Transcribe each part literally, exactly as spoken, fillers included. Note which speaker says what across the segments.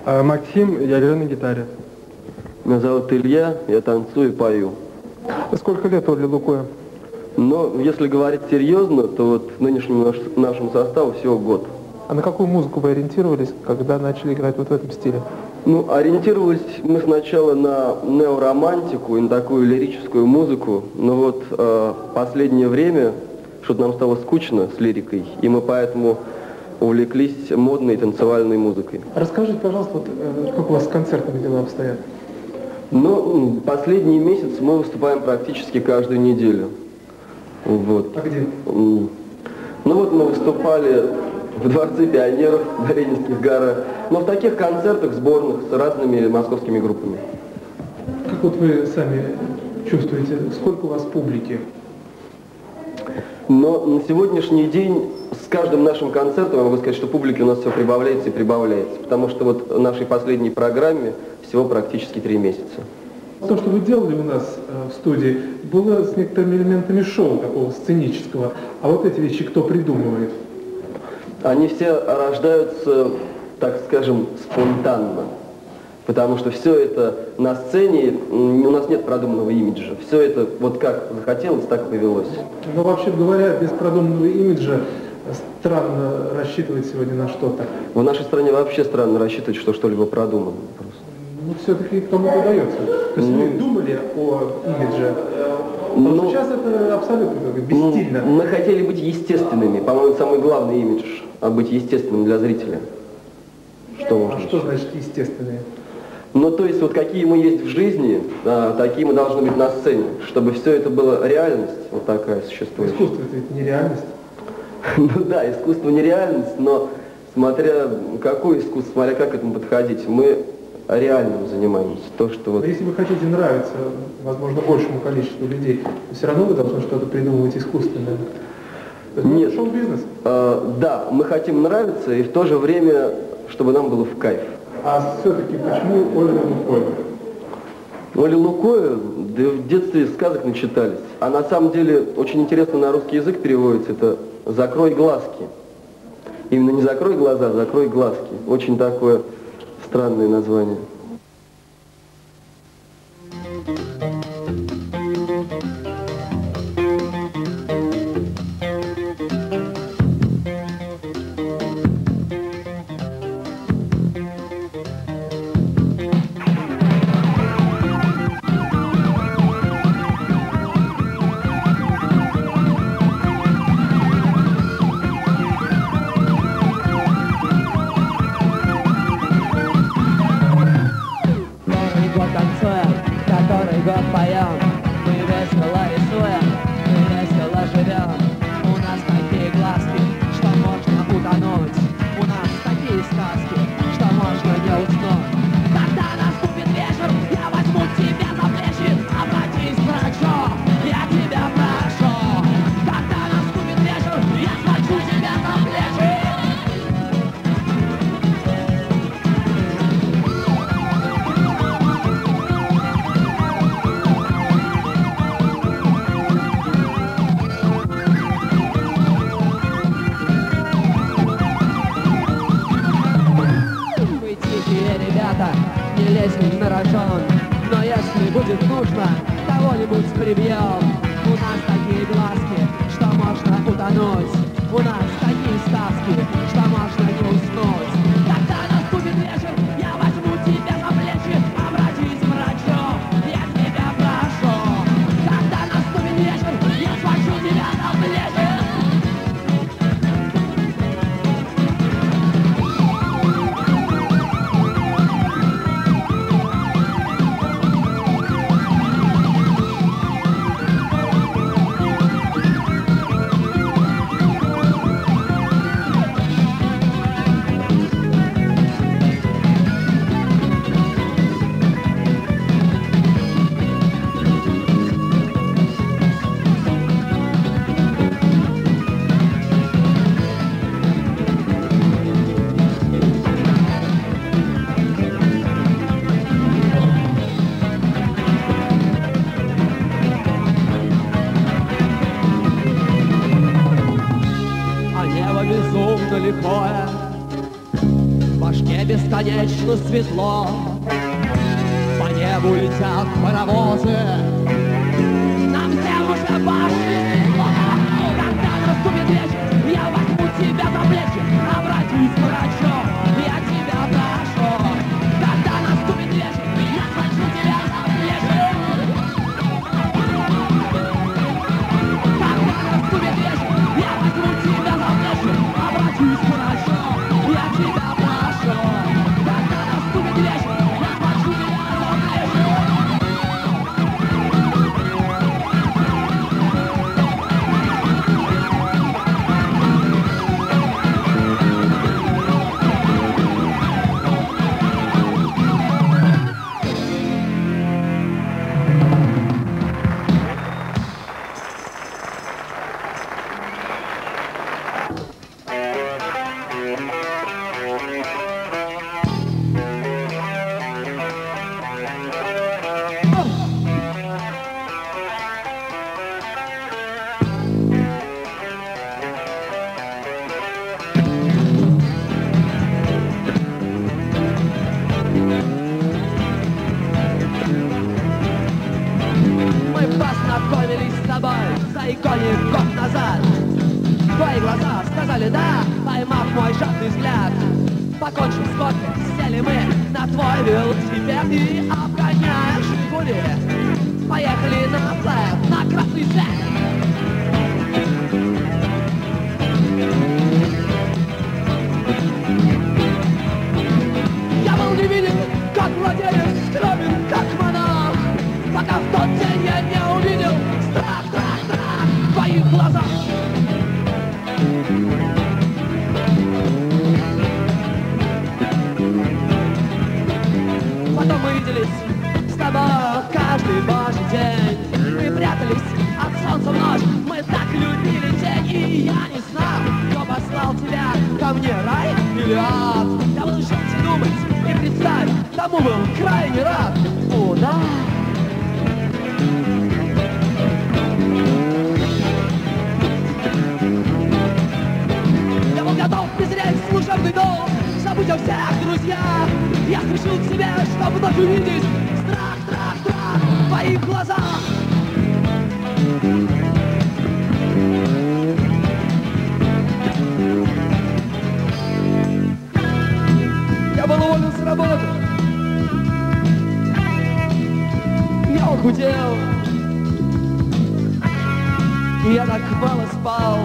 Speaker 1: А, Максим, я играю на гитаре.
Speaker 2: Меня зовут Илья, я танцую и пою.
Speaker 1: Сколько лет Оле Лукоя?
Speaker 2: Но если говорить серьезно, то вот нынешнему наш, нашему составу всего год.
Speaker 1: А на какую музыку вы ориентировались, когда начали играть вот в этом стиле?
Speaker 2: Ну, ориентировались мы сначала на неоромантику и на такую лирическую музыку, но вот э, последнее время что-то нам стало скучно с лирикой, и мы поэтому увлеклись модной танцевальной музыкой.
Speaker 1: Расскажите, пожалуйста, вот, э, как у вас с концертами дела обстоят?
Speaker 2: Ну, последний месяц мы выступаем практически каждую неделю. Вот.
Speaker 1: А где?
Speaker 2: Ну вот мы выступали в Дворце пионеров на Ленинских горах, но в таких концертах сборных с разными московскими группами.
Speaker 1: Как вот вы сами чувствуете, сколько у вас публики?
Speaker 2: Но на сегодняшний день с каждым нашим концертом я могу сказать, что публики у нас все прибавляется и прибавляется, потому что вот в нашей последней программе всего практически три месяца.
Speaker 1: То, что вы делали у нас э, в студии, было с некоторыми элементами шоу такого сценического, а вот эти вещи кто придумывает?
Speaker 2: Они все рождаются, так скажем, спонтанно, потому что все это на сцене, у нас нет продуманного имиджа, все это вот как захотелось, так и повелось.
Speaker 1: Но вообще говоря, без продуманного имиджа странно рассчитывать сегодня на что-то.
Speaker 2: В нашей стране вообще странно рассчитывать, что что-либо продумано просто.
Speaker 1: Ну, все-таки кому-то удается. То есть
Speaker 2: ну,
Speaker 1: вы думали о имидже,
Speaker 2: ну,
Speaker 1: но сейчас это абсолютно бесстильно.
Speaker 2: Ну, мы хотели быть естественными, по-моему, самый главный имидж, а быть естественным для зрителя. Что можно?
Speaker 1: А что значит естественные?
Speaker 2: Ну, то есть, вот какие мы есть в жизни, а, такие мы должны быть на сцене, чтобы все это было реальность, вот такая существующая.
Speaker 1: Искусство это ведь не реальность.
Speaker 2: Ну да, искусство не реальность, но смотря какое искусство, смотря как к этому подходить, мы реальным занимаемся. То, что вот...
Speaker 1: Но если вы хотите нравиться, возможно, большему количеству людей, то все равно вы должны что-то придумывать искусственное.
Speaker 2: Нет.
Speaker 1: Шоу-бизнес?
Speaker 2: Э, да, мы хотим нравиться и в то же время, чтобы нам было в кайф.
Speaker 1: А все-таки почему Оля Лукоя?
Speaker 2: Оля Лукоя, да в детстве сказок начитались. А на самом деле очень интересно на русский язык переводится, это «закрой глазки». Именно не «закрой глаза», а «закрой глазки». Очень такое странное название.
Speaker 3: вечно светло. По небу летят паровозы, нам всем уже пошли. Когда наступит вечер, я возьму тебя за плечи, обратись к врачу, я тебя прошу. Когда наступит вечер, я схвачу тебя за плечи. Когда наступит вечер, я возьму тебя за плечи, обратись к врачу, я тебя прошу. Когда наступит вечер, я схвачу тебя за плечи. Мы познакомились с тобой за иконе год назад. Твои глаза сказали «да», поймав мой жадный взгляд. Покончив с водкой, сели мы на твой велосипед и, обгоняя «Жигули», поехали на флэт, на красный свет. Я был невидим, как владелец, скромен, как монах, пока в тот день я не увидел страх, страх, страх в твоих глазах. Потом мы виделись с тобой каждый божий день. Мы прятались от солнца в ночь, мы так любили день. И я не знал, кто послал тебя ко мне, рай или ад. Я был жить и думать, и представь, тому был крайне рад. О, да. Я был готов презреть служебный долг, забыть о всех друзьях. Я спешил к тебе, чтобы вновь увидеть страх, страх, страх в твоих глазах. Я был уволен с работы, я похудел, и я так мало спал,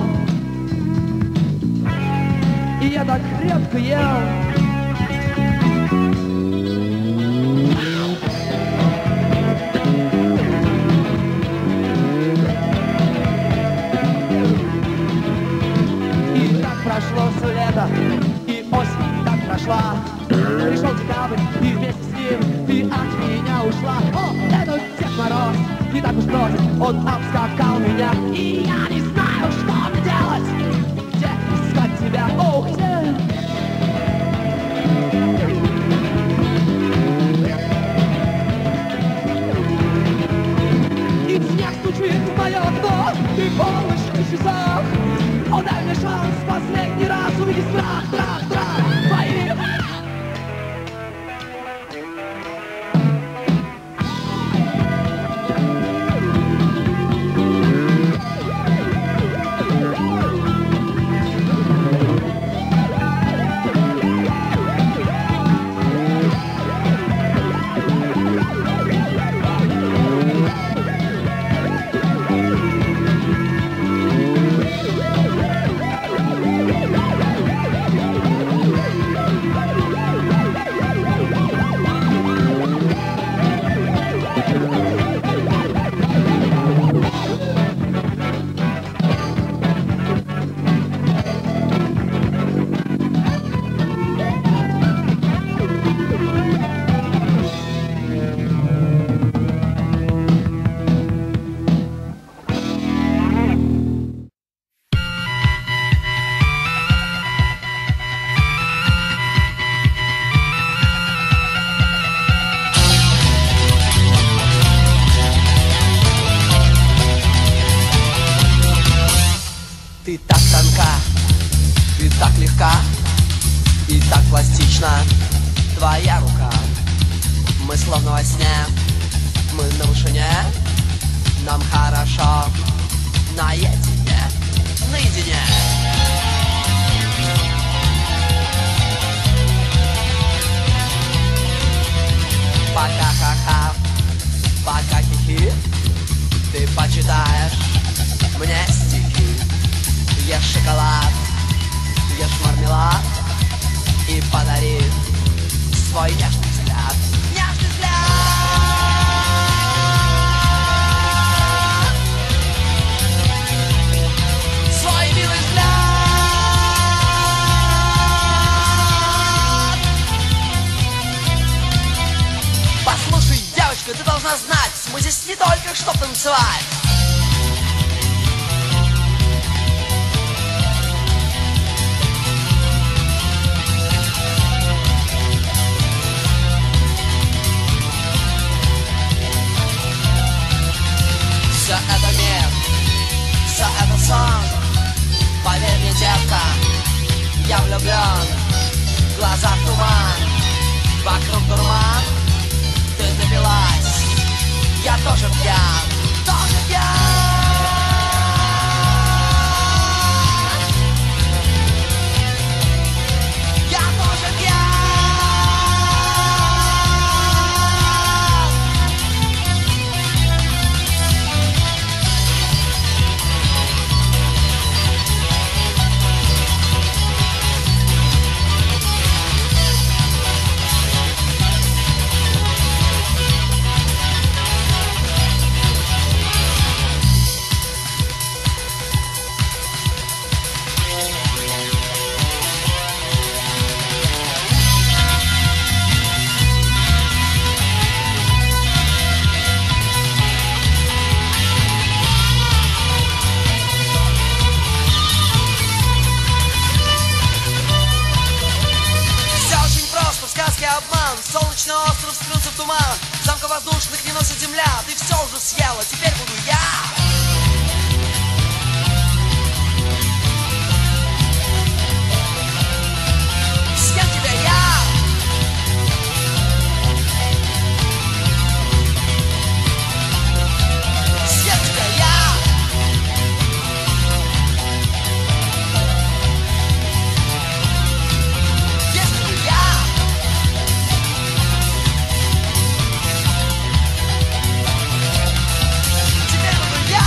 Speaker 3: и я так редко ел. И так прошло все лето, и осень так прошла. Пришел декабрь, и вместе с ним ты от меня ушла. О, этот Дед Мороз не так уж прост, он обскакал меня. И я не знаю, что мне делать, где искать тебя, о, где? И снег стучит в мое окно, ты полночь в часах. О, дай мне шанс последний раз увидеть страх, страх, страх твоих.
Speaker 4: Ты так тонка, ты так легка и так пластична.
Speaker 3: твоя рука. Мы словно во сне, мы на вышине, нам хорошо наедине, наедине. Пока ха-ха, пока хихи, ты почитаешь мне стихи. Ешь шоколад, ешь мармелад и подари свой нежный взгляд. Нежный взгляд. Свой милый взгляд. Послушай, девочка, ты должна знать, мы здесь не только что танцевать. Все это мир, все это сон. Поверь мне, детка, я влюблен. В глазах туман, вокруг дурман. Ты напилась, я тоже пьян, тоже пьян. Я тоже пьян. Обман, солнечный остров скрылся в туман. Замка воздушных не носит земля. Ты все уже съела, теперь буду я. Съем тебя я. Съем тебя я. Если бы я. Теперь буду я.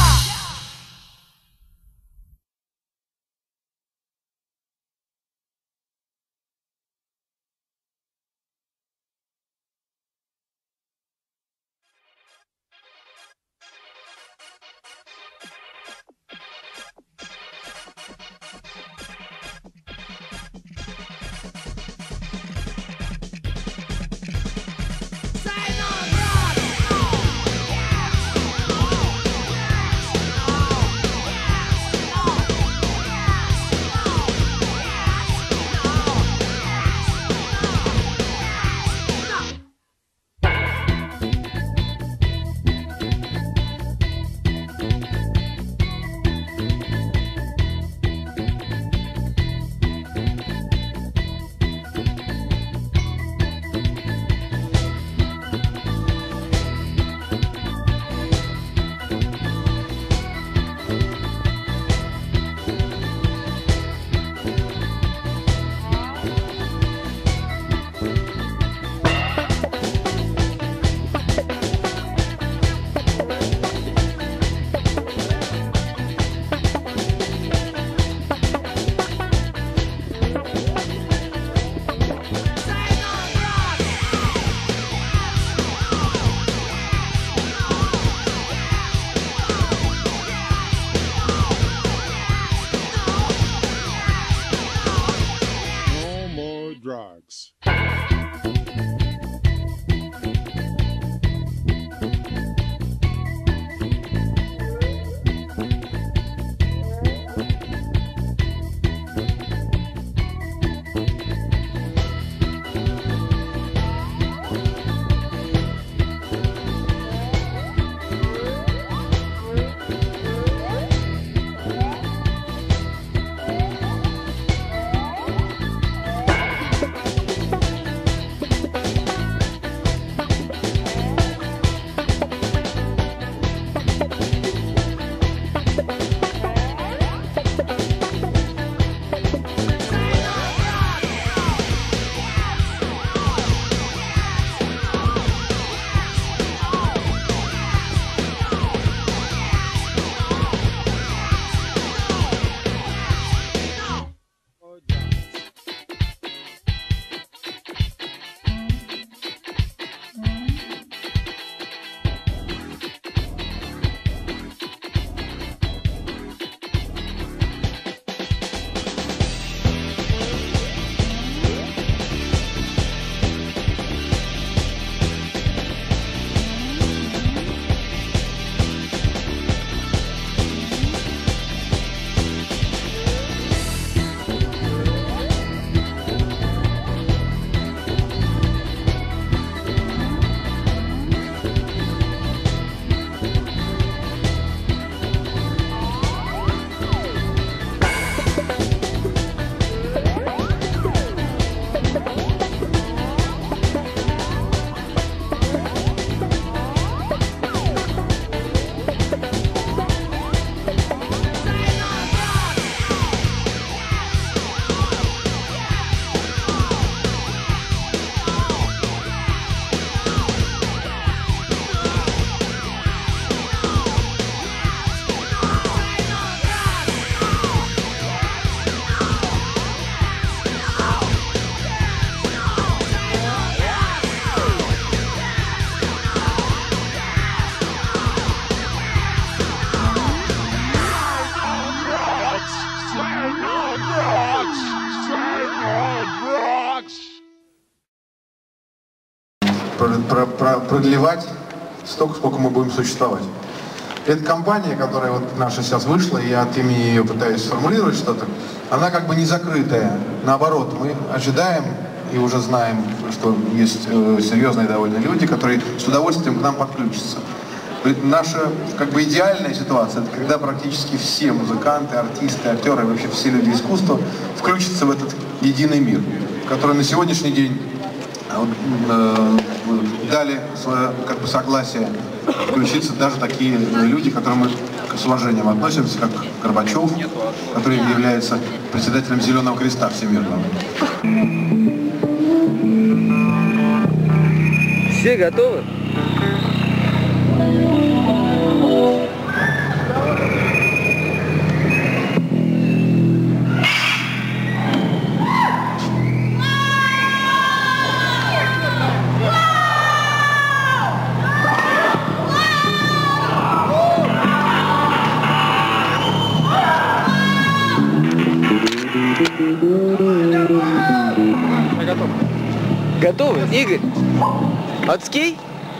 Speaker 4: продлевать столько, сколько мы будем существовать. Эта компания, которая вот наша сейчас вышла, и я от имени ее пытаюсь сформулировать что-то, она как бы не закрытая. Наоборот, мы ожидаем и уже знаем, что есть э, серьезные довольно люди, которые с удовольствием к нам подключатся. Наша как бы идеальная ситуация, это когда практически все музыканты, артисты, актеры, вообще все люди искусства включатся в этот единый мир, который на сегодняшний день э, дали свое как бы согласие включиться даже такие люди, к которым мы с уважением относимся, как Горбачев, который является председателем Зеленого Креста Всемирного.
Speaker 2: Все готовы? Готовы? Игорь? Отский?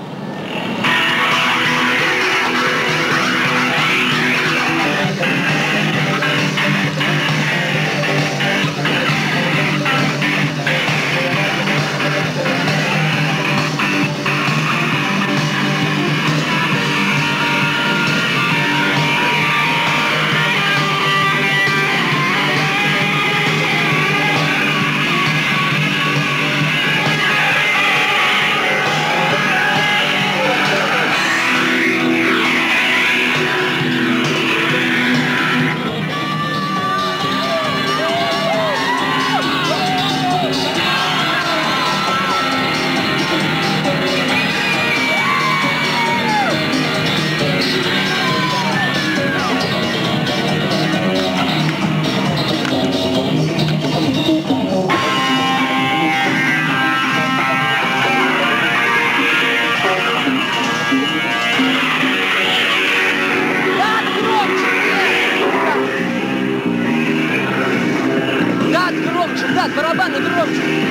Speaker 3: Барабаны громче!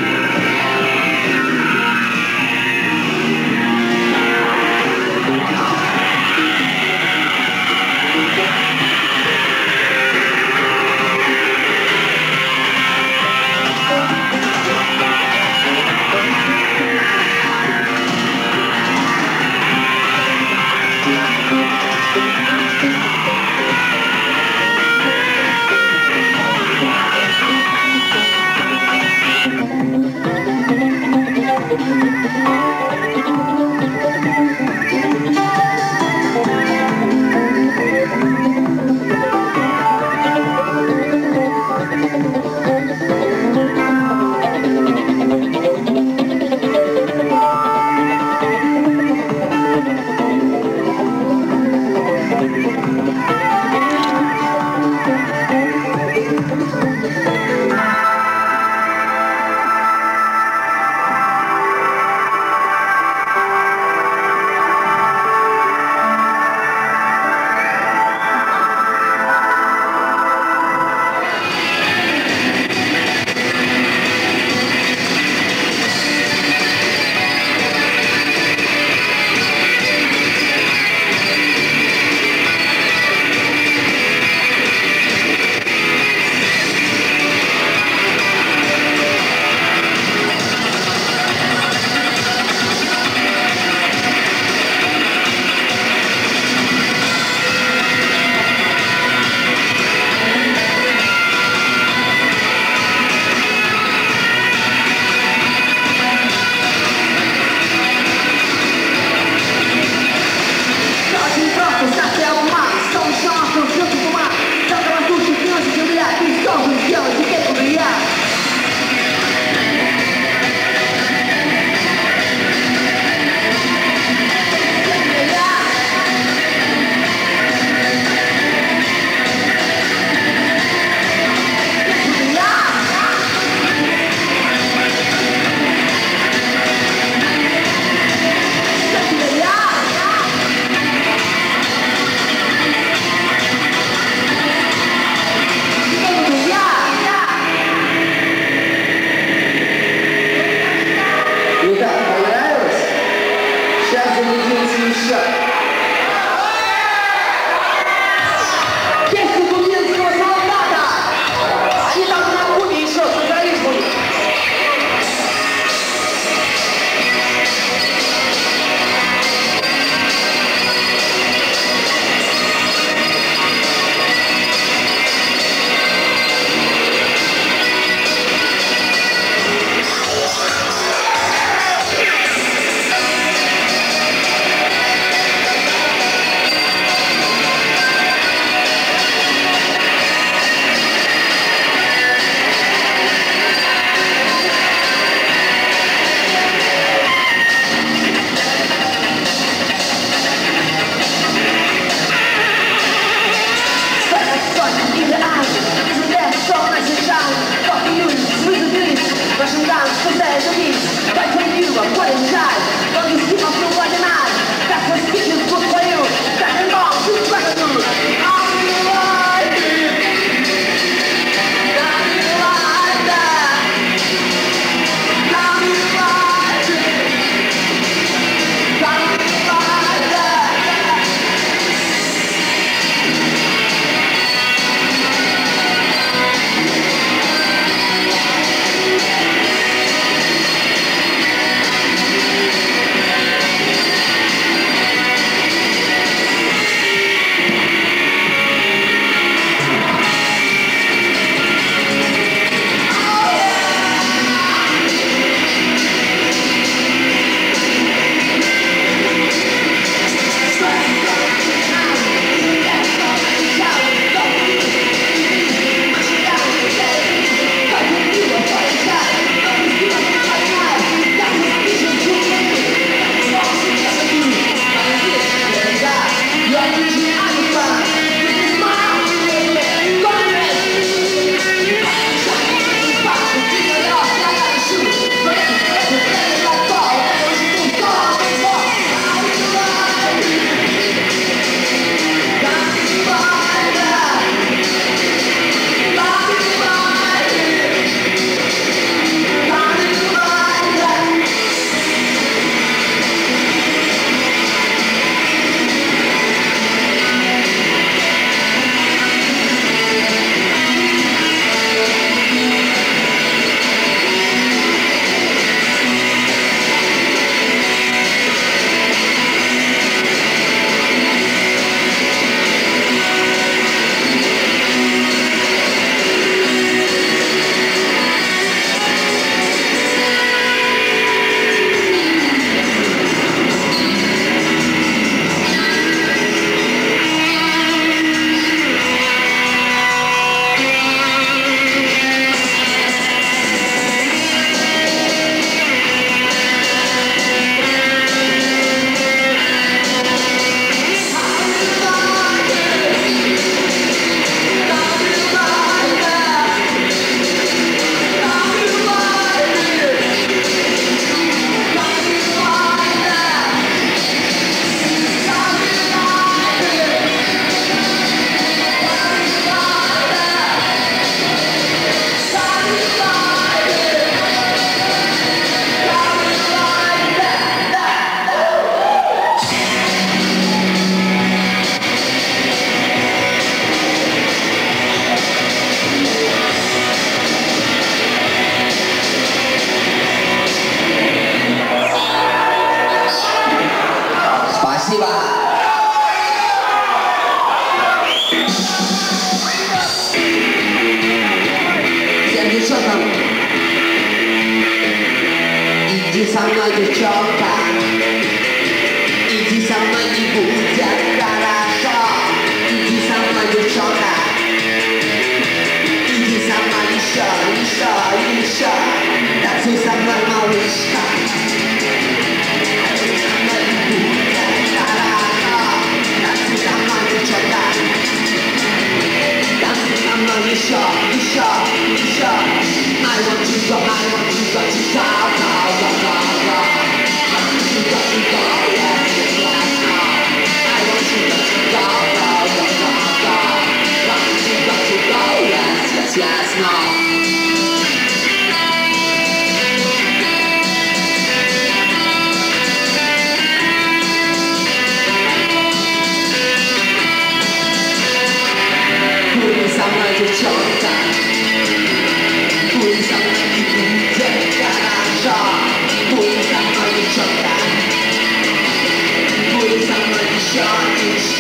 Speaker 5: еще, еще. Песня губинского солдата. Они там на Кубе еще собрались будут.
Speaker 3: Иди со мной, девчонка, иди со мной, и будет хорошо. Иди со мной, девчонка, иди со мной еще, еще, еще. Танцуй со мной, малышка, танцуй со мной, и будет хорошо. Танцуй со мной, девчонка, танцуй со мной еще, еще, еще. I want to go, I want to go to shout, go, go, go, go. I want to go, to go, let's get lost now.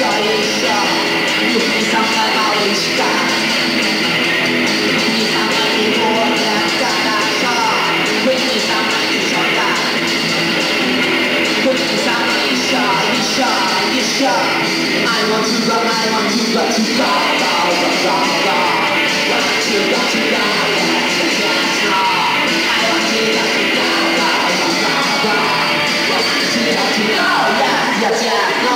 Speaker 5: еще, еще. Любви со мной, малышка. Любви со мной, и будет хорошо. Любви со мной, девчонка. Любви со мной еще, еще, еще. I want to go, I want to go, to go, go, go, go, go. I want to go, to go, yes, yes, yes, no. I want to go, to go, go, go, go, go. I want to go, to go, yes, yes, yes, no.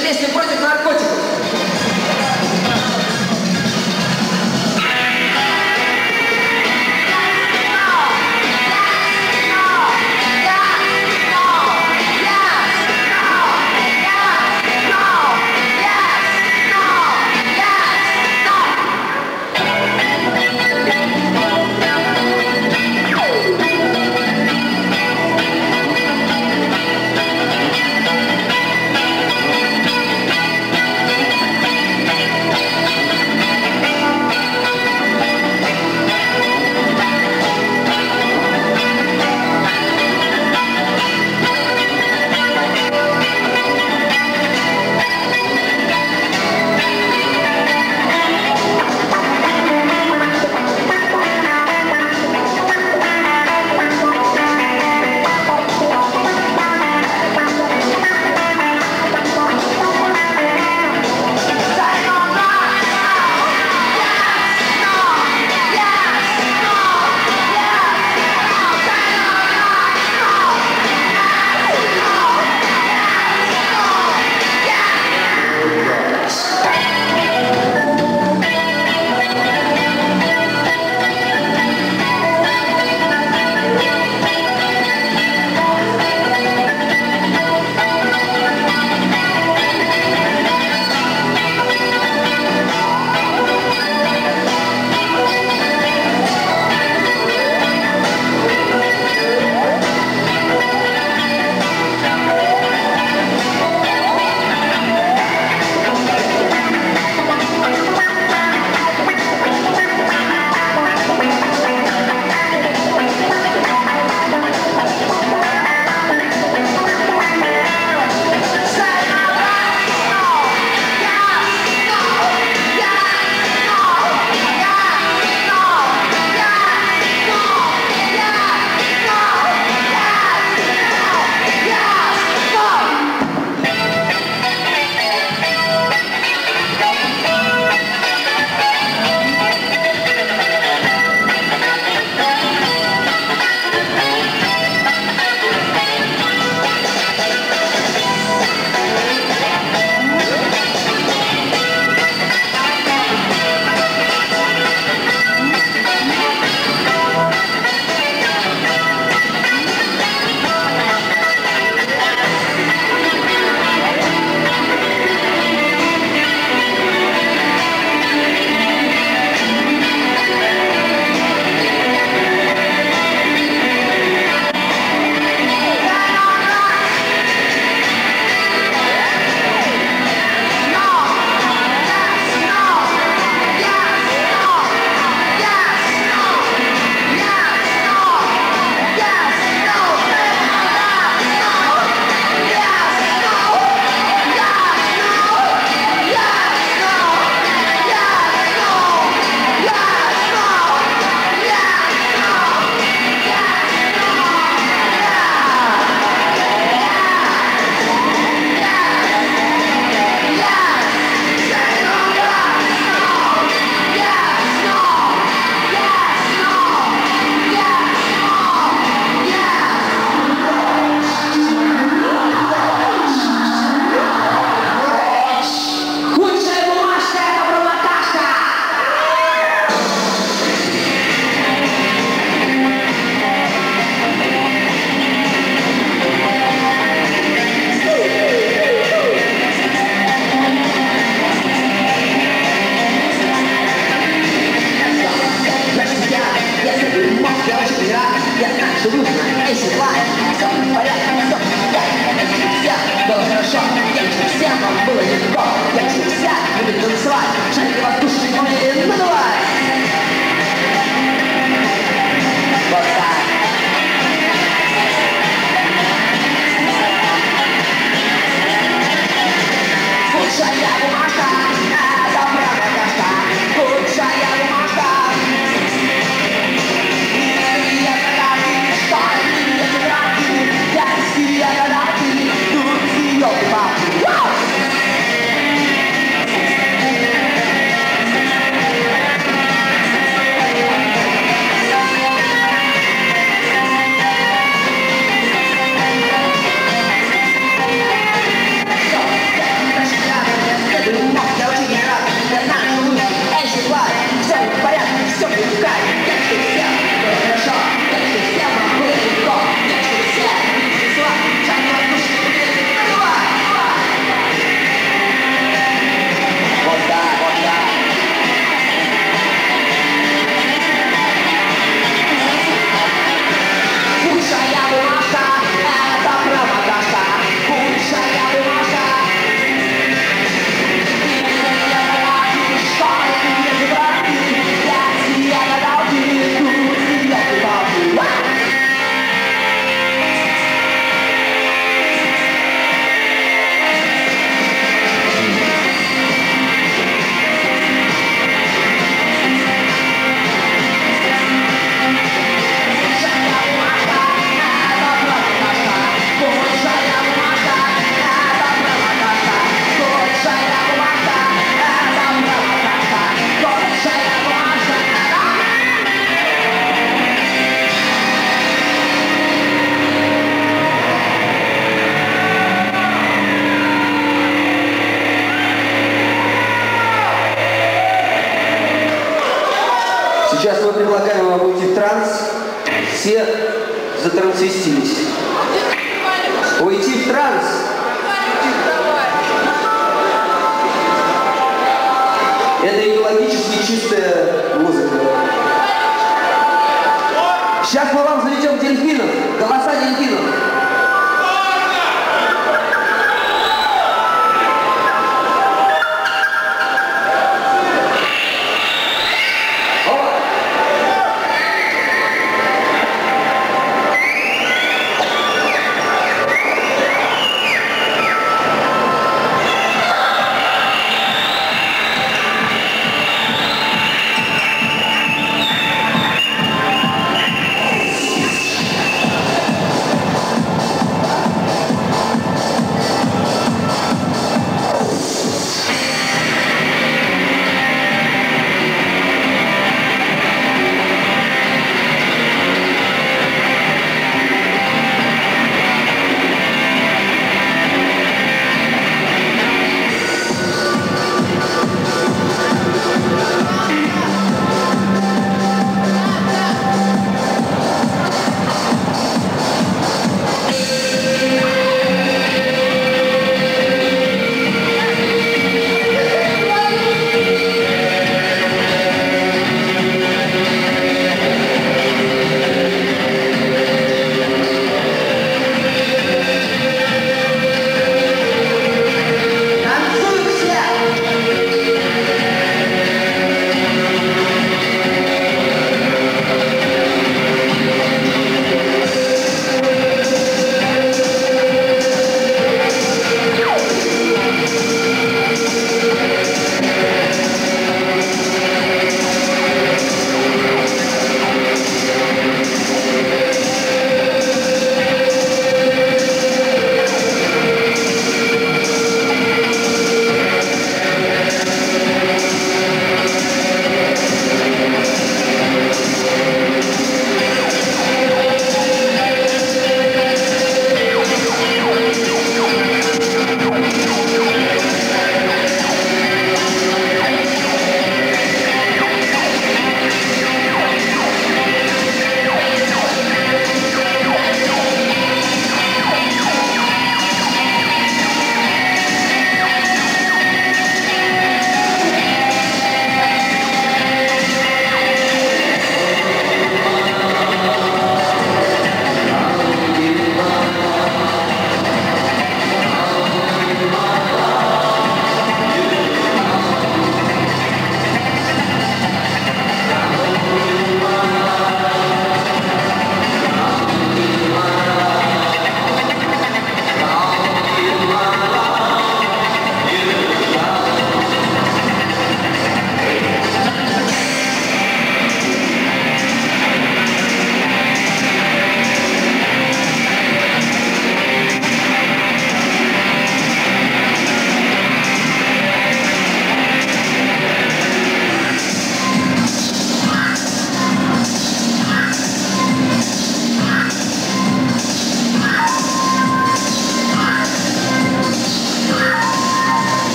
Speaker 6: песня против наркотиков. предлагаем вам уйти в транс. Все затрансвестились. Уйти в транс. Это экологически чистая музыка. Сейчас мы вам заведем дельфинов. Голоса дельфинов.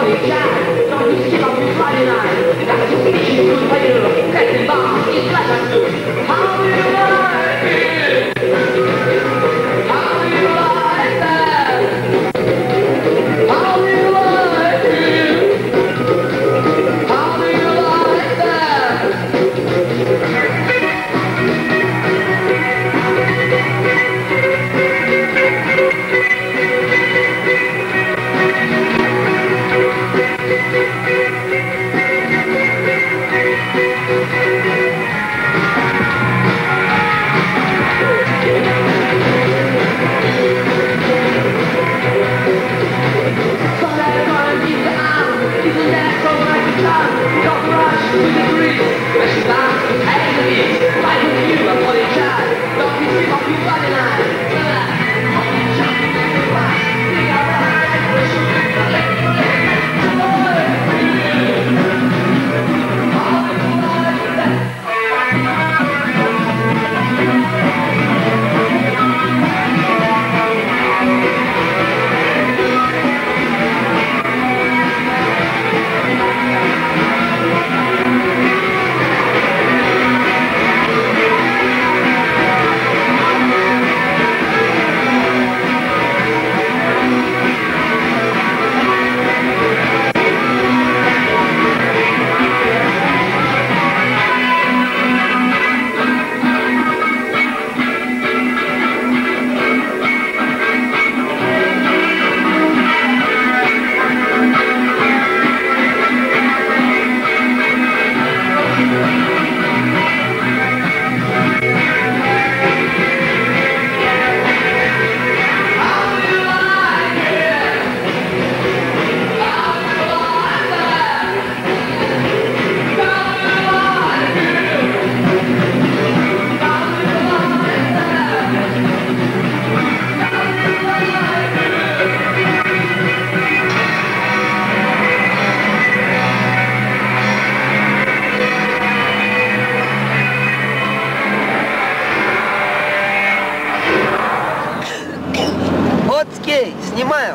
Speaker 7: Снимаю.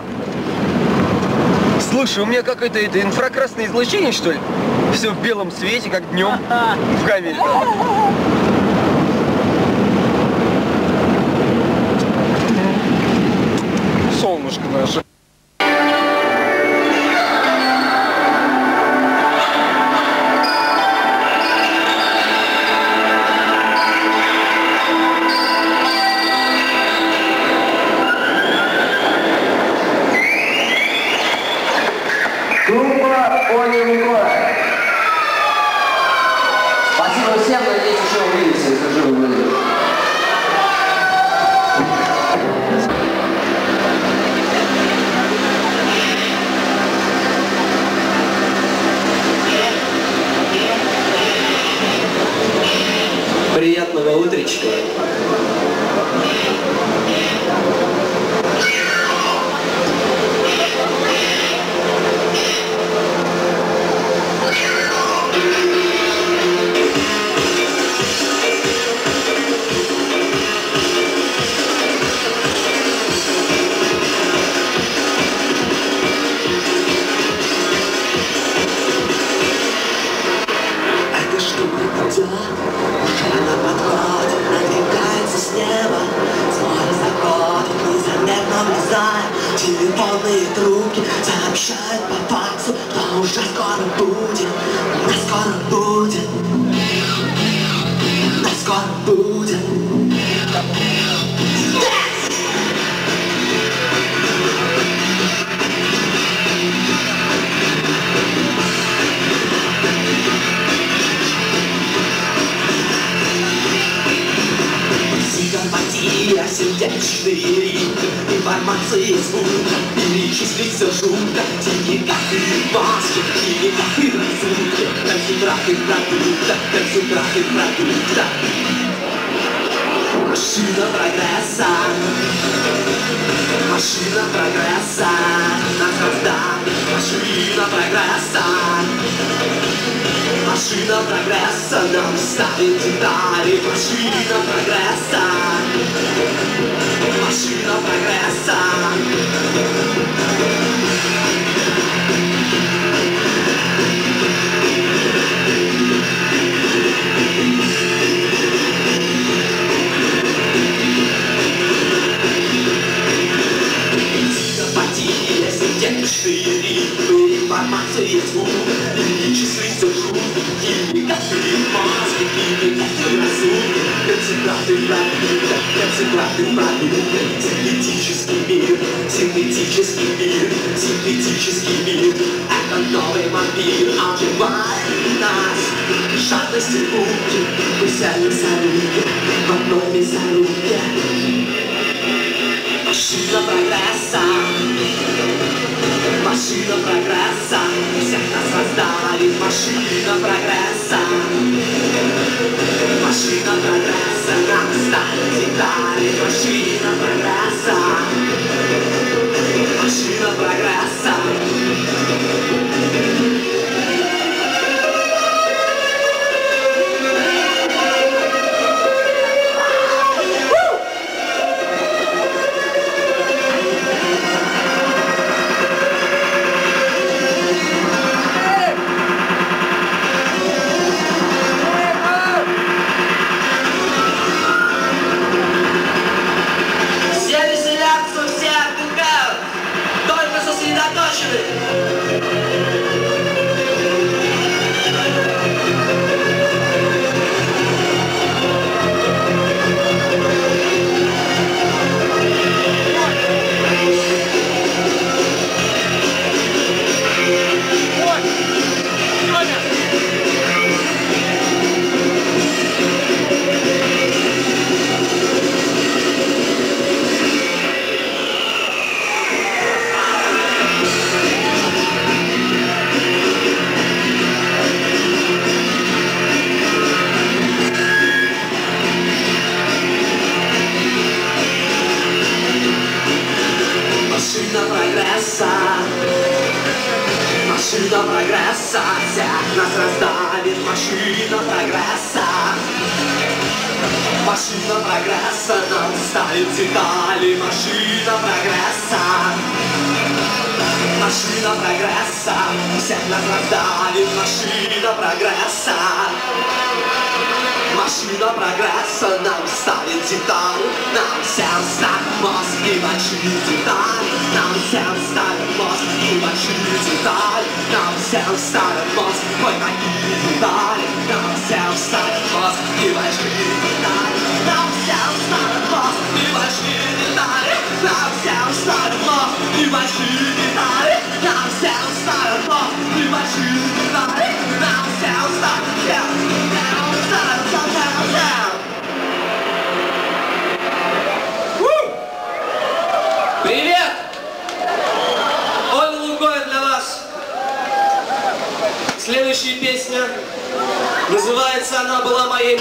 Speaker 7: Слушай, у меня какое-то это инфракрасное излучение, что ли? Все в белом свете, как днем в камере. Солнышко наше.
Speaker 6: Спасибо всем, надеюсь, еще увидимся, если живы были. Приятного утречка.
Speaker 5: Телефонные трубки сообщают по факсу, что уже скоро будет, на скоро будет, на скоро будет. Психопатия, сердечный ритм, информации звука, перечислится жутко, деньги как и маски, деньги как и разумки, концентраты продукта, концентраты продукта. Машина прогресса, машина прогресса, нас раздали, машина прогресса. Машина прогресса нам ставит детали. Машина прогресса, машина прогресса. Большие рифмы, информация звук, лирический зажук, химикаты, мозги, химикаты, разум, концентраты, продукт, концентраты, продукт, синтетический мир, синтетический мир, синтетический мир, это новый вампир, убивает нас, жадности муки, вся мясорубки, в одной мясорубке. Машина прогресса, машина прогресса, всех нас создали, машина прогресса, машина прогресса, нам стали детали, машина прогресса, машина прогресса. Машина прогресса, всех нас раздавит машина прогресса. Машина прогресса, нам ставит детали, машина прогресса. Машина прогресса, всех нас раздавит машина прогресса. Машина прогресса, нам ставит детали, нам всем ставит мозг и большие детали, нам всем ставит мозг и большие детали, нам всем ставит мозг, ой, какие детали, нам всем ставит мозг и большие детали, нам всем ставит мозг и большие детали, нам всем ставит мозг и большие детали, нам всем ставит мозг и большие детали, нам всем ставит
Speaker 6: Привет! Оля Лукоя для вас. Следующая песня. Называется «Она была моей».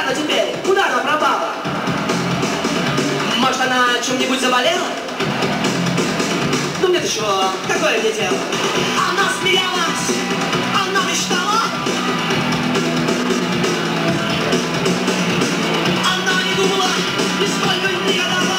Speaker 5: Понятно теперь, куда она пропала? Может, она чем-нибудь заболела? Ну мне-то чего, какое мне дело? Она смеялась, она мечтала. Она не думала, нисколько не гадала.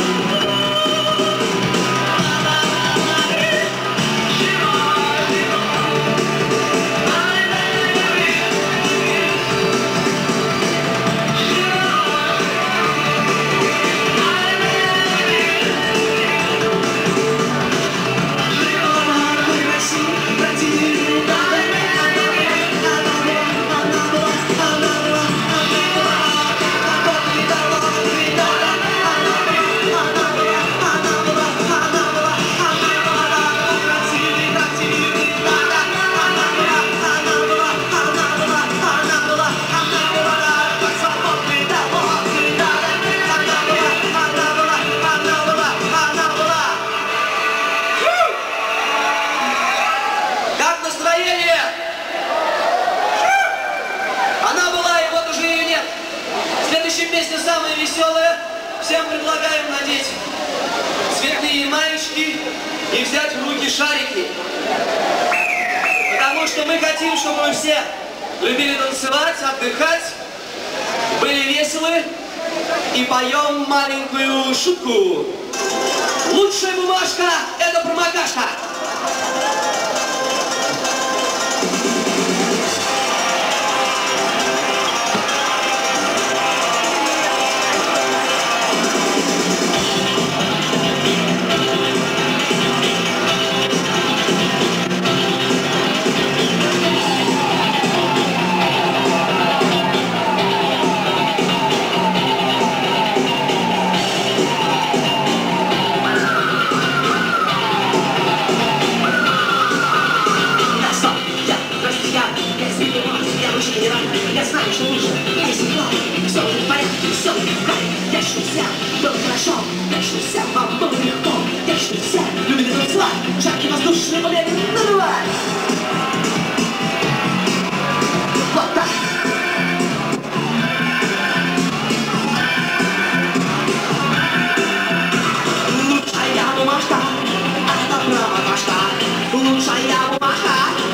Speaker 5: Всем предлагаем надеть цветные маечки и взять в руки шарики. Потому что мы хотим, чтобы вы все любили танцевать, отдыхать, были веселы и поем маленькую шутку. Лучшая бумажка – это промокашка. Я знаю, что лучше, если плохо, все будет в порядке, все будет в кайфе. Я что вся, было хорошо, я что вся, вам было легко. Я что вся, любили танцевать, жаркий воздушный победы надувать. Вот так. Лучшая бумажка, это промокашка. Лучшая бумажка.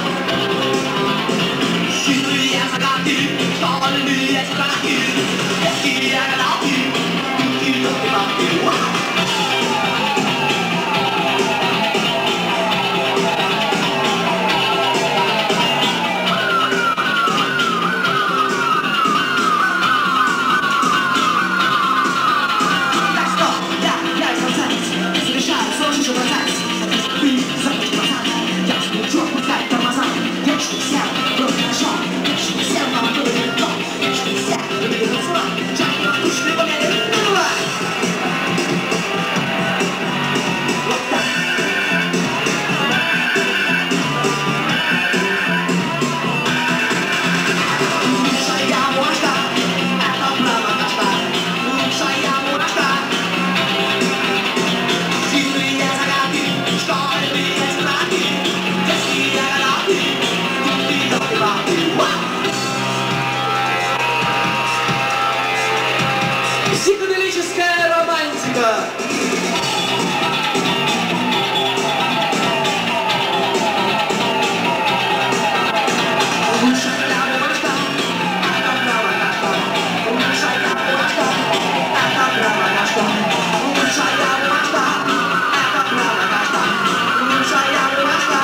Speaker 5: Хитрые загадки, школьные тетрадки, детские гадалки, елки-елки-палки, вау! Так что, я, я из танцевать, завершаю сложный же процесс. Ты закрыть глаза, я скручу, отпускай тормоза, я что вся, было хорошо. Всем вам было легко, что вся любили танцевать, жаркие воздушные победы надувать. Вот так. Лучшая бумажка, это промокашка. Лучшая бумажка. Хитрые загадки, школьные тетрадки, детские гадалки, елки-елки-палки, вау! Психоделическая романтика. Лучшая бумажка, это промокашка. Лучшая бумажка, это промокашка. Лучшая бумажка, это промокашка. Лучшая бумажка,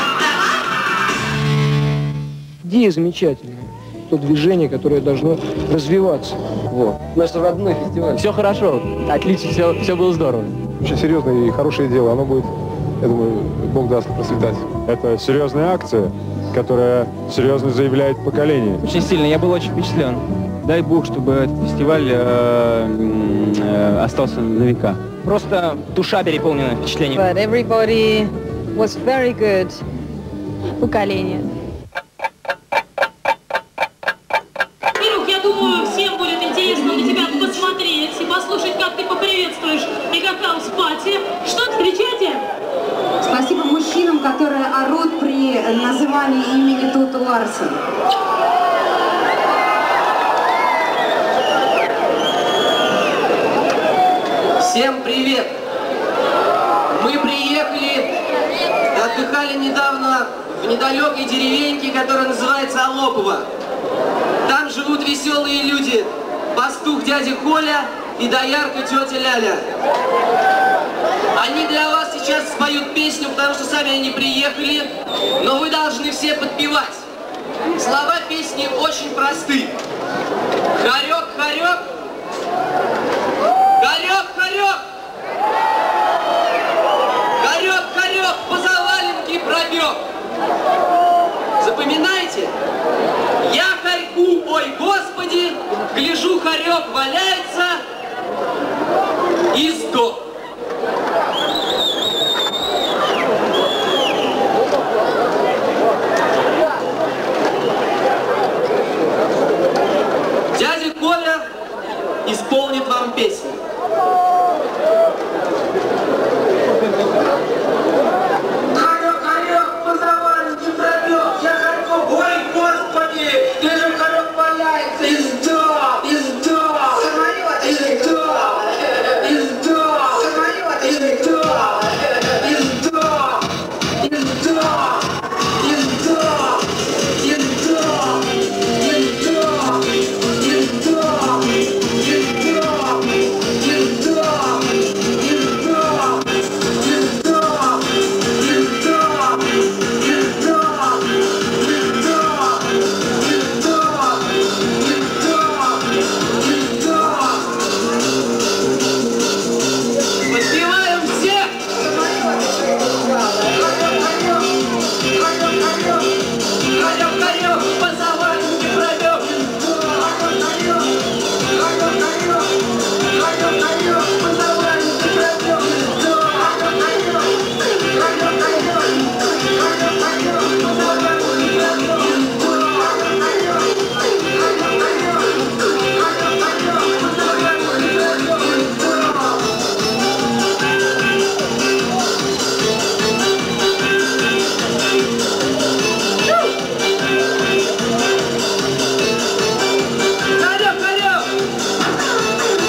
Speaker 5: это...
Speaker 8: Идея замечательная. То движение, которое должно развиваться.
Speaker 2: Вот. Наш родной фестиваль.
Speaker 9: Все хорошо, отлично, все, все было здорово.
Speaker 10: Очень серьезное и хорошее дело, оно будет, я думаю, Бог даст, процветать.
Speaker 11: Это серьезная акция, которая серьезно заявляет поколение.
Speaker 9: Очень сильно, я был очень впечатлен. Дай бог, чтобы этот фестиваль э, э, остался на века. Просто душа переполнена впечатлением.
Speaker 12: But everybody was very good. Поколение.
Speaker 13: Во-первых, я думаю, всем будет интересно на тебя посмотреть и послушать, как ты поприветствуешь мегахаус-пати. Что встречайте?
Speaker 14: Спасибо мужчинам, которые орут при назывании имени Тото Ларсен.
Speaker 6: Всем привет! Мы приехали, отдыхали недавно в недалекой деревеньке, которая называется Алопово. Там живут веселые люди. Пастух дядя Коля и доярка тетя Ляля. Они для вас сейчас споют песню, потому что сами они приехали, но вы должны все подпевать. Слова песни очень просты. Хорек, хорек. Хорек, хорек. Хорек, хорек, по заваленке пробег. Запоминайте? Я хорьку, ой, Господи, гляжу, хорек валяется и сдох. Дядя Коля исполнит вам песню. Хорек, хорек, по заваленке пробег. Я хорьку, ой, Господи, гляжу, хорек валяется и сдох, и сдох, и сдох, и сдох, и сдох, и сдох, и сдох, и сдох, и сдох, и сдох, и сдох, и сдох, и сдох, и сдох, и сдох, и сдох, и сдох, подпеваем все! Хорек, хорек, по заваленке пробег. Хорек, хорек, по заваленке пробег. Хорек, хорек!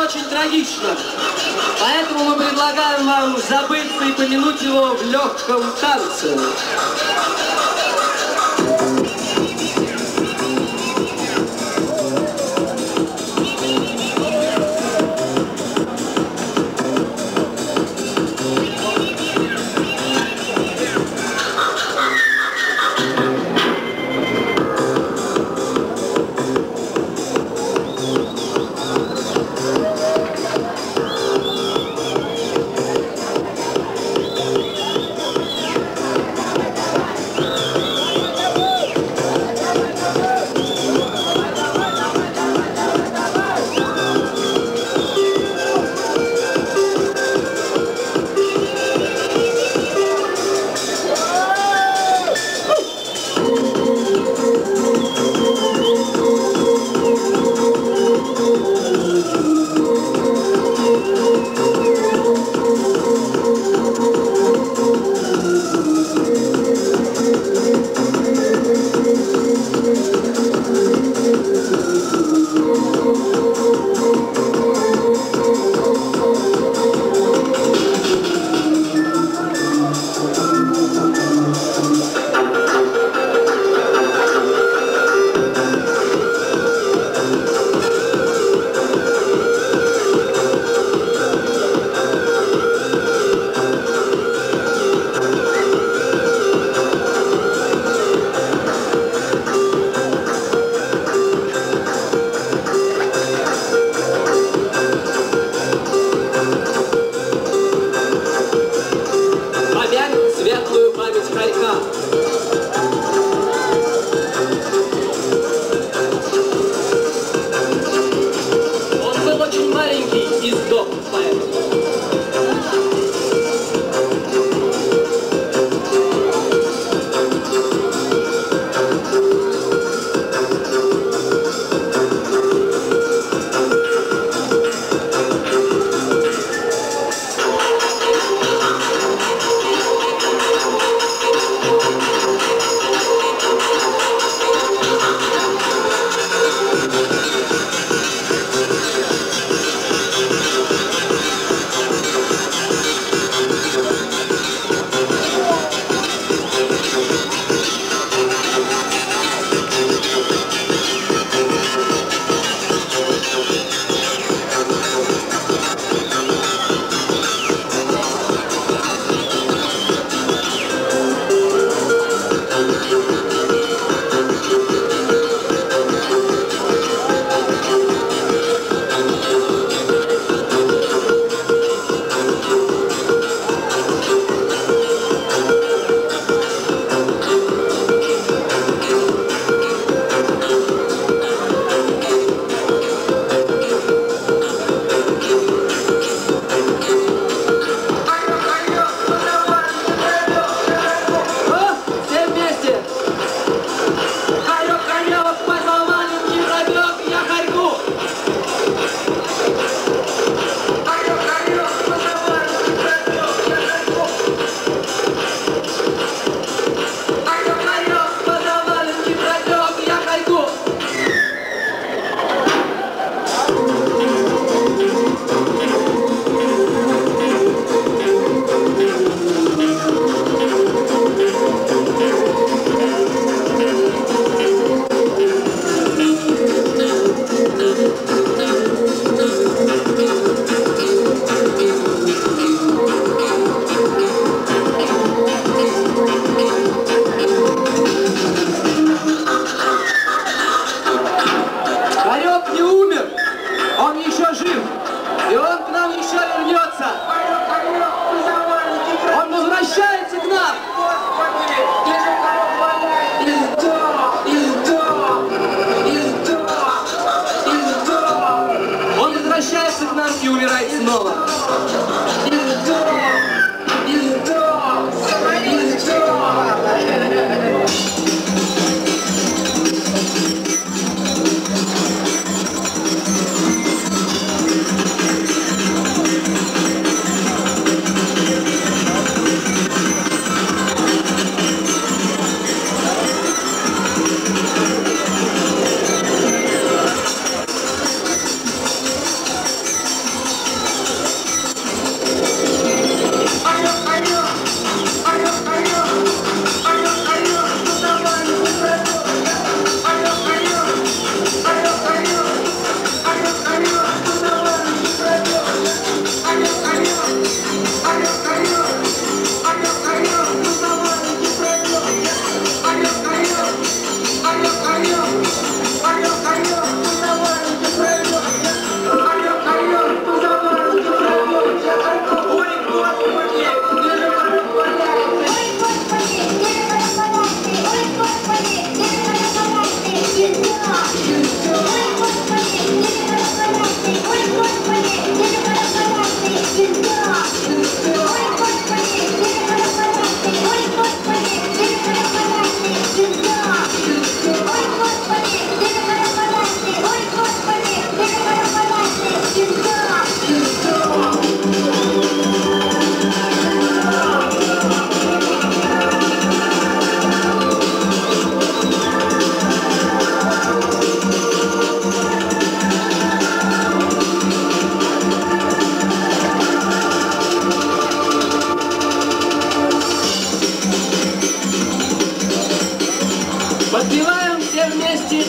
Speaker 6: очень трагично. Поэтому мы предлагаем вам забыться и помянуть его в легком танце.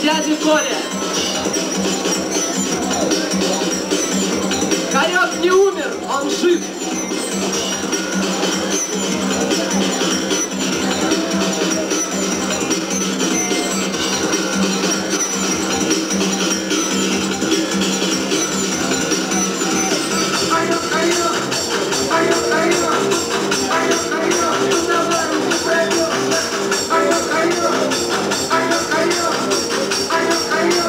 Speaker 6: дяди Коля. Хорек не умер, он жив.
Speaker 5: I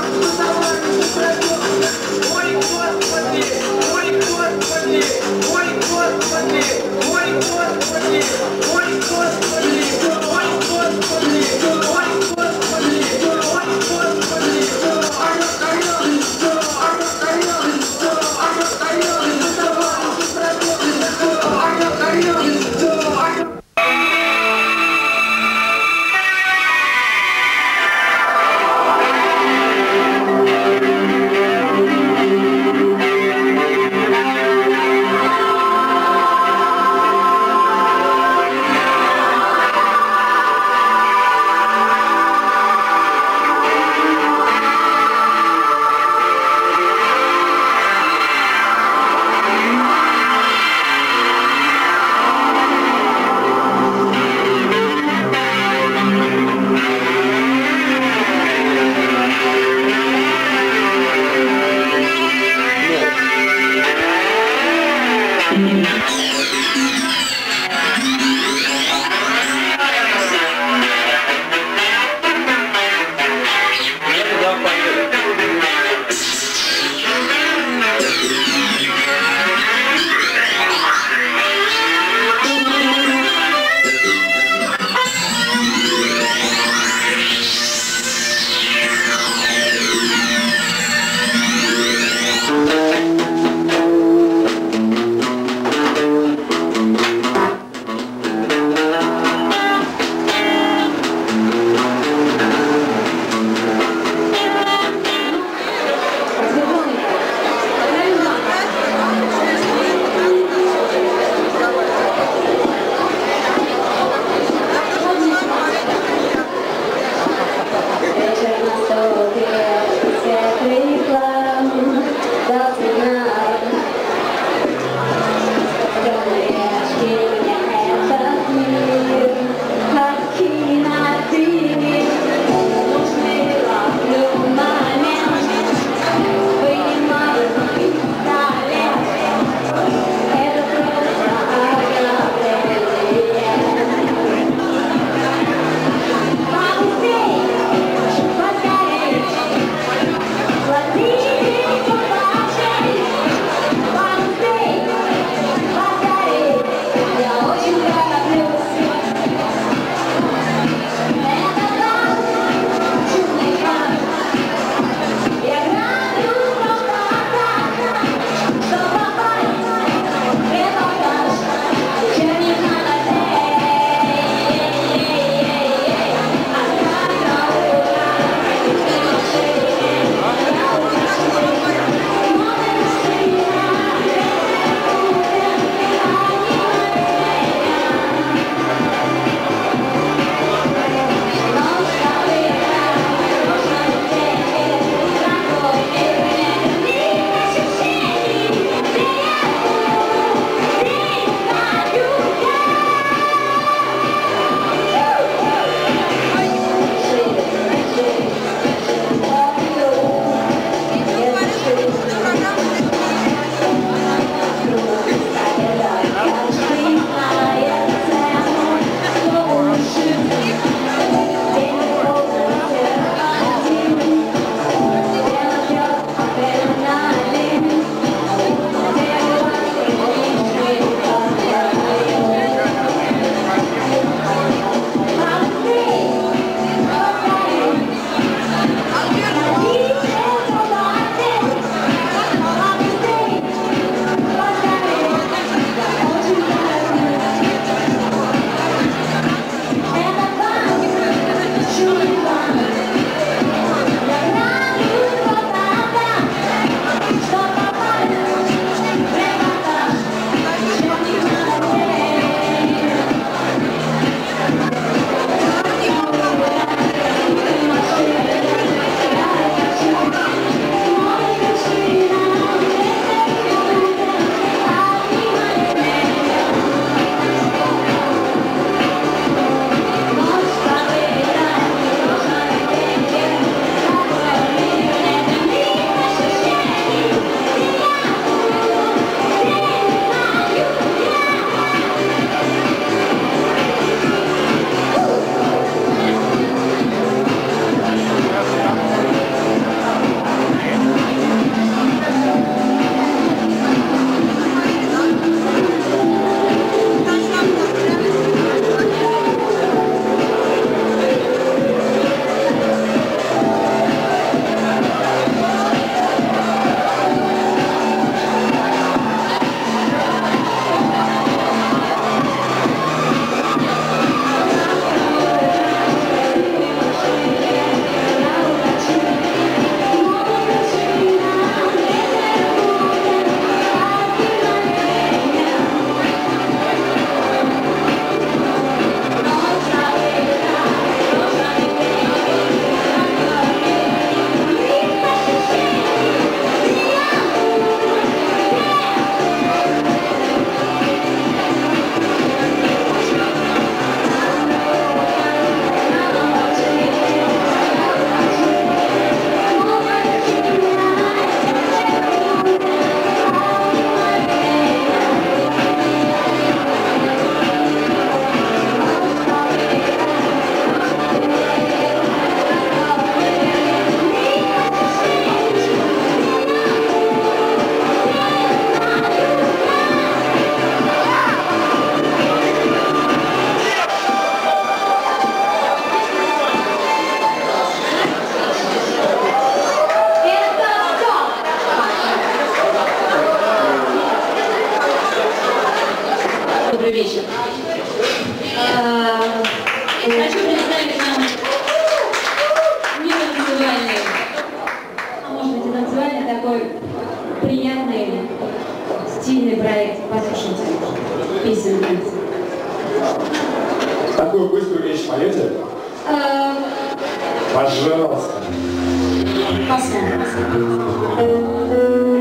Speaker 13: Хочу представить нам не танцевальный, а может быть и танцевальный такой приятный, стильный проект. Послушайте песенки.
Speaker 15: Такую быструю вещь поете? Пожалуйста.
Speaker 13: Посмотрим.